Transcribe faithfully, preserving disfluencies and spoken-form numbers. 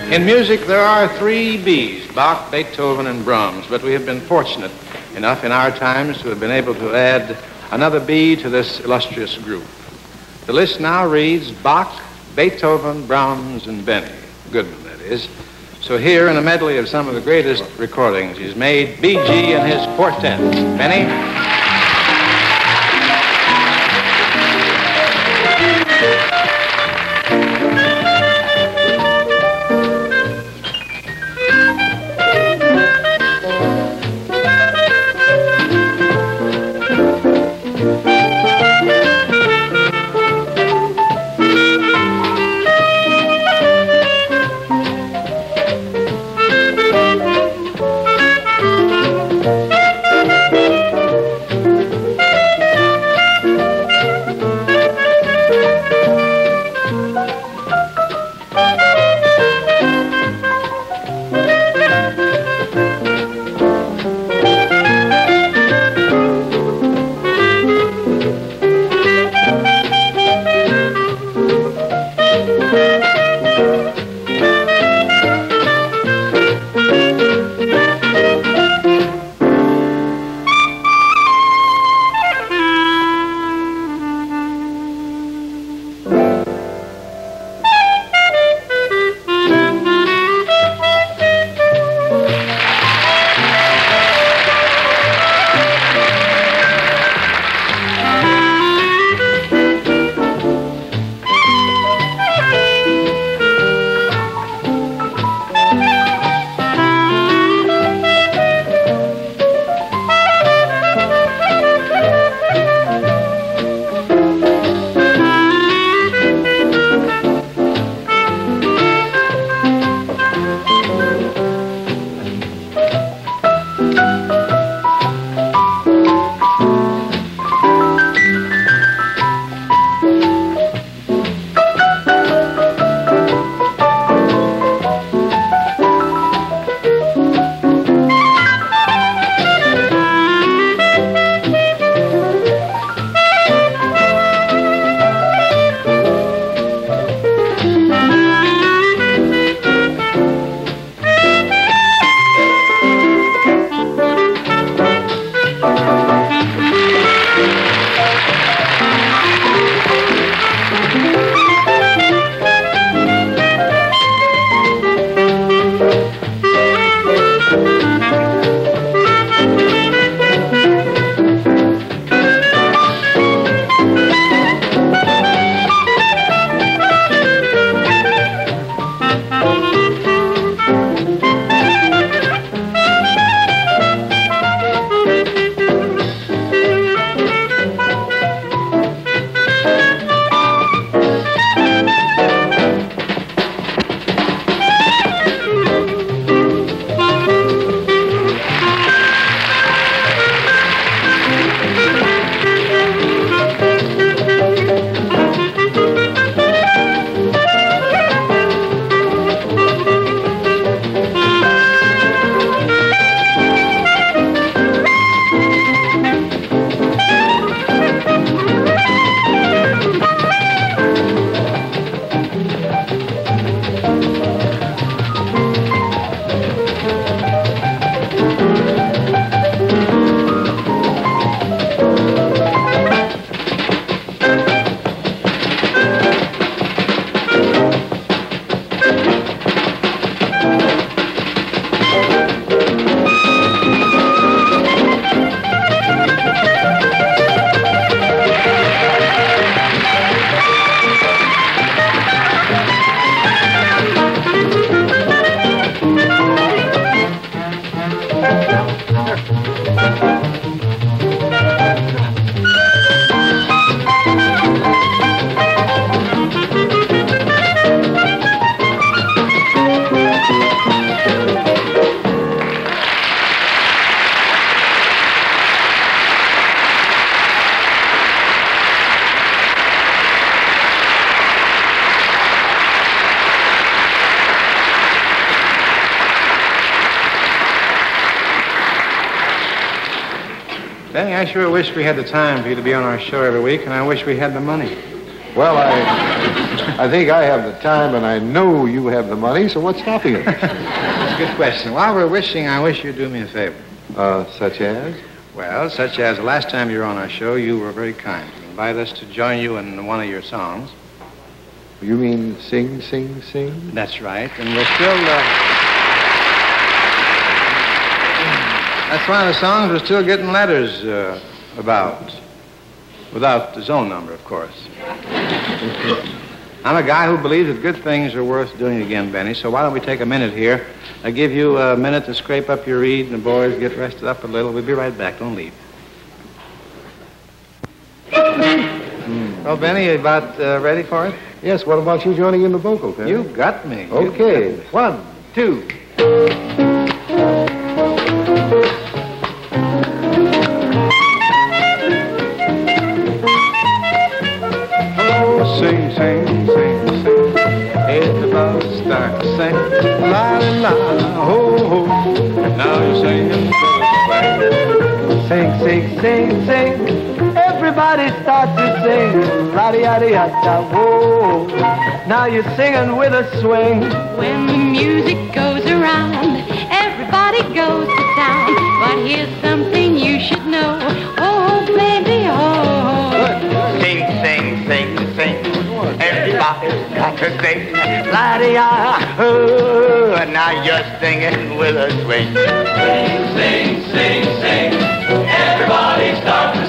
In music, there are three B's, Bach, Beethoven, and Brahms, but we have been fortunate enough in our times to have been able to add another B to this illustrious group. The list now reads Bach, Beethoven, Brahms, and Benny. Goodman, that is. So here, in a medley of some of the greatest recordings he's made, B G and his quartet. Benny? Benny, I sure wish we had the time for you to be on our show every week, and I wish we had the money. Well, I... I think I have the time, and I know you have the money, so what's stopping us? That's a good question. While we're wishing, I wish you'd do me a favor. Uh, such as? Well, such as the last time you were on our show, you were very kind to invite us to join you in one of your songs. You mean sing, sing, sing? That's right, and we're still... Uh... That's one of the songs we're still getting letters uh, about. Without the zone number, of course. I'm a guy who believes that good things are worth doing again, Benny, so why don't we take a minute here? I'll give you a minute to scrape up your reed and the boys get rested up a little. We'll be right back. Don't leave. mm. Well, Benny, you about uh, ready for it? Yes, what about you joining in the vocal, Penny? You got me. Okay, got me. One, two. Sing, sing, sing, sing. Everybody start to sing. La la la, ho ho. Now you're singing to the swing. Sing, sing, sing, sing. Everybody start to sing. La-di-ya-di-ya-da, whoa. Now you're singing with a swing. When the music goes around, everybody goes to town. But here's something you should know. Oh, baby, oh. Sing, sing, sing, sing. Everybody's got to sing. La-di-ya, oh. Now you're singing with a swing. Sing, sing, sing, sing. Everybody start to